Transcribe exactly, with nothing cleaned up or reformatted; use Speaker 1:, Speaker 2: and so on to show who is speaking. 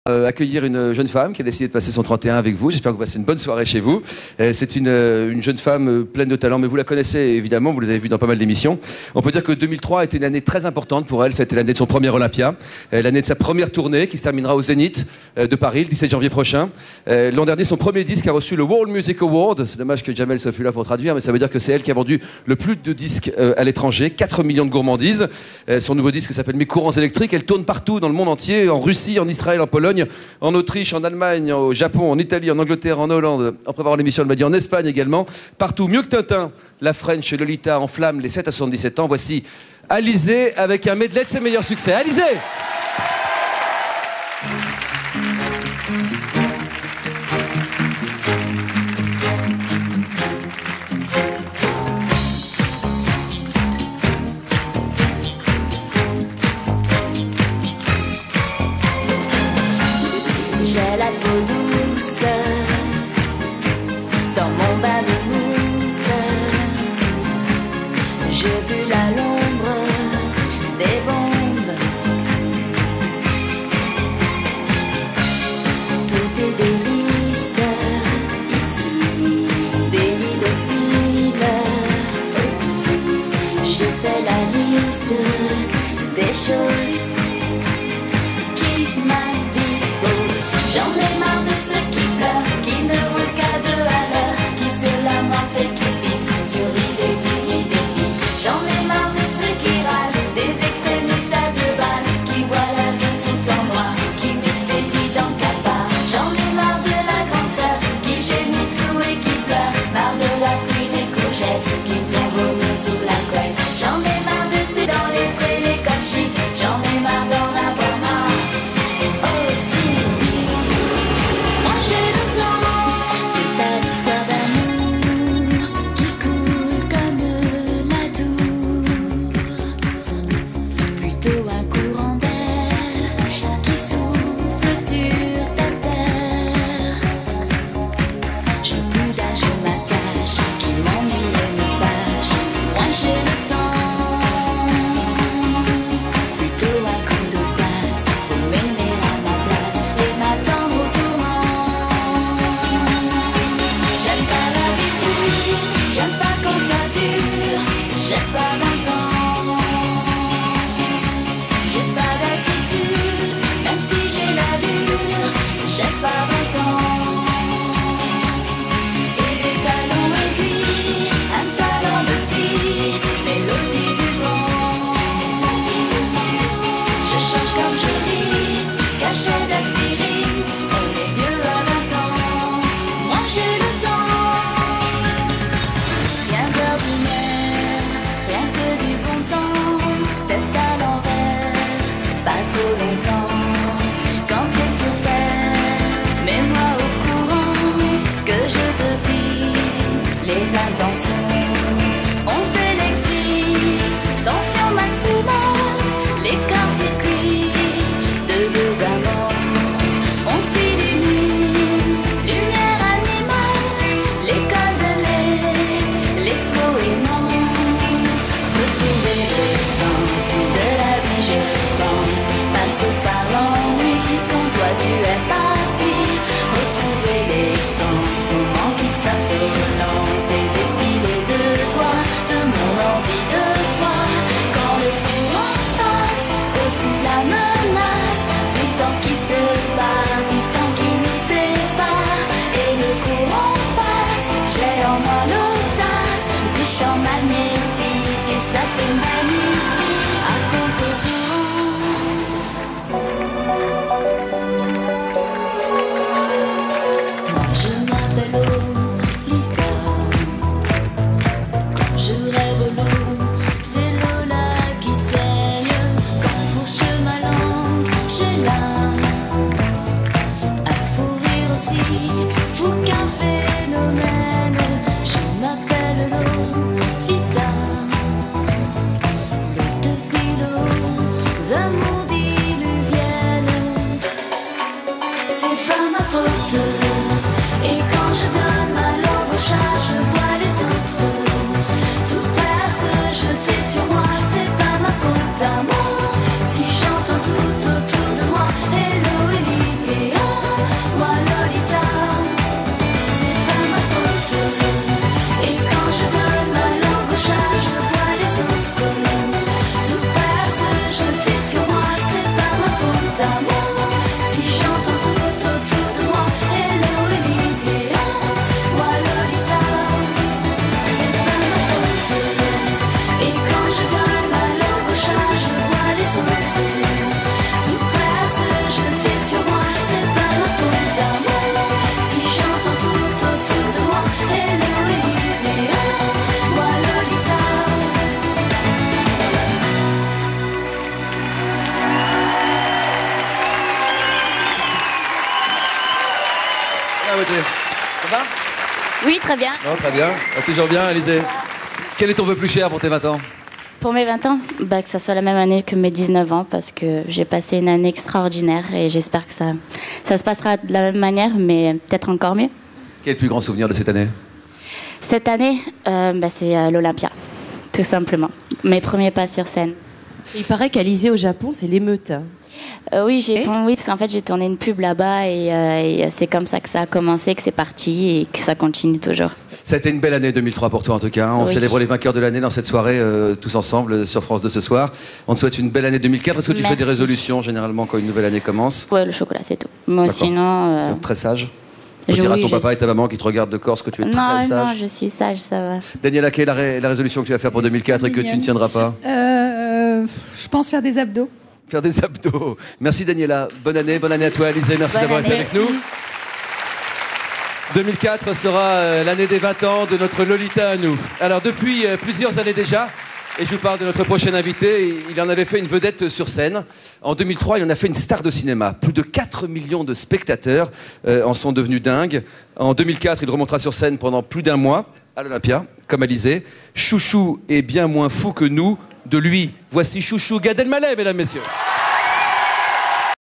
Speaker 1: Euh, accueillir une jeune femme qui a décidé de passer son trente et un avec vous. J'espère que vous passez une bonne soirée chez vous. Euh, c'est une, euh, une jeune femme euh, pleine de talent, mais vous la connaissez évidemment, vous les avez vus dans pas mal d'émissions. On peut dire que deux mille trois a été une année très importante pour elle. Ça a été l'année de son premier Olympia, euh, l'année de sa première tournée qui se terminera au Zénith euh, de Paris le dix-sept janvier prochain. Euh, l'an dernier, son premier disque a reçu le World Music Award. C'est dommage que Jamel soit plus là pour traduire, mais ça veut dire que c'est elle qui a vendu le plus de disques euh, à l'étranger, quatre millions de gourmandises. Euh, son nouveau disque s'appelle Mes courants électriques. Elle tourne partout dans le monde entier, en Russie, en Israël, en Pologne, en Autriche, en Allemagne, au Japon, en Italie, en Angleterre, en Hollande, en préparant l'émission, elle m'a dit en Espagne également, partout, mieux que Tintin, la French Lolita en flamme, les sept à soixante-dix-sept ans. Voici Alizée avec un medley de ses meilleurs succès. Alizée!
Speaker 2: J'ai la peau douce dans mon bain de mousse. Je bulle à l'ombre des bombes. Tout est délice ici, délit docile. Je fais la liste des choses qui m'indisposent. J'en ai marre de ceux qui pleurent, qui ne roulent qu'à deux à l'heure, qui se lamentent et qui se fixent sur l'idée d'une idée fixe. J'en ai marre de ceux qui râlent, des extrémistes à deux balles, qui voient la vie tout en noir, qui m'expédient dans le cafard. J'en ai marre de la grande sœur, qui gémit tout et qui pleure, marre de la pluie des courgettes, qui me font vomir sous la couette. J'en ai marre de ces dans les prés, les codes chics, j'en ai marre d'en avoir marre. On s'électrise, tension maximale, les corps-circuits de deux amants. On s'illumine, lumière animale, l'école de l'électro-aimant. Retrouver le sens de la vie, je pense, passer par l'ennui quand toi tu es parti. Retrouver l'essence, moment qui s'assolance, des défilés de
Speaker 1: la beauté. Ça va?
Speaker 2: Oui, très bien.
Speaker 1: Non, très bien. Ah, toujours bien, Alizé. Quel est ton vœu plus cher pour tes vingt ans?
Speaker 2: Pour mes vingt ans, bah, que ça soit la même année que mes dix-neuf ans, parce que j'ai passé une année extraordinaire et j'espère que ça, ça se passera de la même manière, mais peut-être encore mieux.
Speaker 1: Quel est le plus grand souvenir de cette année?
Speaker 2: Cette année, euh, bah, c'est euh, l'Olympia, tout simplement. Mes premiers pas sur scène.
Speaker 3: Il paraît qu'Alizé au Japon, c'est l'émeute.
Speaker 2: Euh, oui, j'ai, oui, parce qu'en fait, j'ai tourné une pub là-bas et, euh, et c'est comme ça que ça a commencé, que c'est parti et que ça continue toujours.
Speaker 1: Ça a été une belle année deux mille trois pour toi en tout cas. On
Speaker 2: Oui.
Speaker 1: célèbre les vainqueurs de l'année dans cette soirée euh, tous ensemble sur France deux ce soir. On te souhaite une belle année deux mille quatre. Est-ce que tu
Speaker 2: Merci.
Speaker 1: fais des résolutions généralement quand une nouvelle année commence?
Speaker 2: Ouais, le chocolat, c'est tout. Moi,
Speaker 1: D'accord.
Speaker 2: sinon... euh,
Speaker 1: Tu es très sage. On
Speaker 2: je-
Speaker 1: dira à
Speaker 2: oui,
Speaker 1: ton
Speaker 2: je
Speaker 1: papa
Speaker 2: suis-
Speaker 1: et ta maman qui te regardent de Corse que tu es
Speaker 2: Non,
Speaker 1: très sage.
Speaker 2: non, je suis sage, ça va.
Speaker 1: Daniela, quelle est la, ré- la résolution que tu vas faire pour deux mille quatre et que tu ne tiendras pas?
Speaker 4: Euh, je pense faire des abdos.
Speaker 1: Faire des abdos. Merci Daniela. Bonne année, bonne année à toi Alizé. Merci
Speaker 2: Bonne
Speaker 1: d'avoir été
Speaker 2: année.
Speaker 1: avec nous. deux mille quatre sera euh, l'année des vingt ans de notre Lolita à nous. Alors depuis euh, plusieurs années déjà, et je vous parle de notre prochain invité, il en avait fait une vedette sur scène. En deux mille trois, il en a fait une star de cinéma. Plus de quatre millions de spectateurs euh, en sont devenus dingues. En deux mille quatre, il remontera sur scène pendant plus d'un mois à l'Olympia, comme Alizé. Chouchou est bien moins fou que nous. De lui, voici Chouchou Gad Elmaleh, mesdames, messieurs.